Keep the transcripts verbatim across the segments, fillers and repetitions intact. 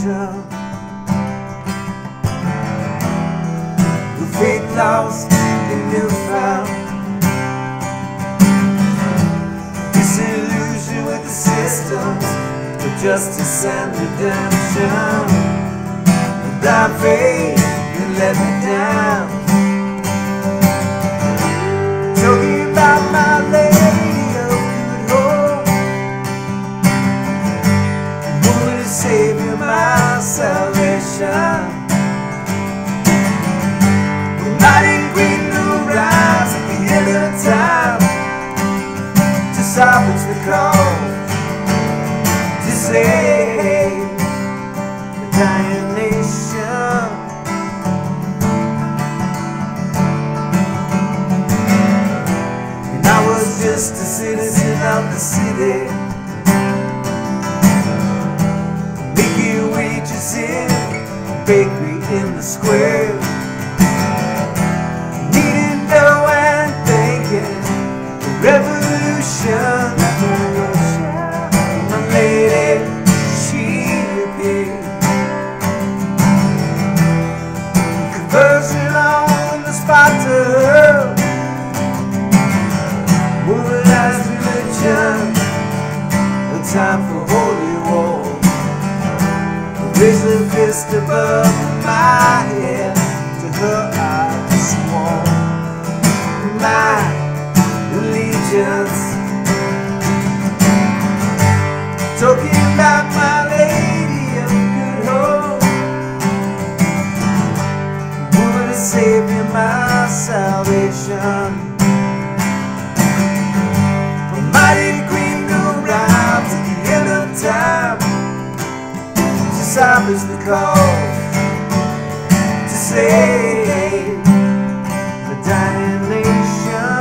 redemption. With faith lost and newfound, disillusion with the systems for justice and redemption. Blind faith that let me down. Talking about my lady of good hope, woman is Savior, my salvation. Mighty Queen who rise at the end of time to salvage the cause, to save the dying nation. And I was just a citizen of the city, making wages in a bakery in the square. Revolution, my lady, she appeared. Conversion on the spot to her, mobilized religion, a time for holy war. Raise the fist above my head, to her I swore. My allegiance, talking about my lady of good hope, woman is Savior, my salvation. A mighty Queen who arrives at the end of time to salvage the cause, to save the dying nation.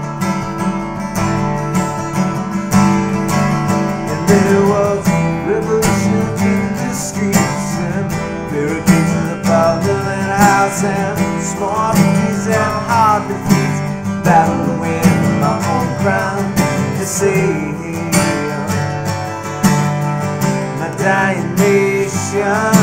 There was a revolution in the streets, and barricades in the Parliament House, and small defeats and hard defeats, battle to win my own crown, to save my dying nation.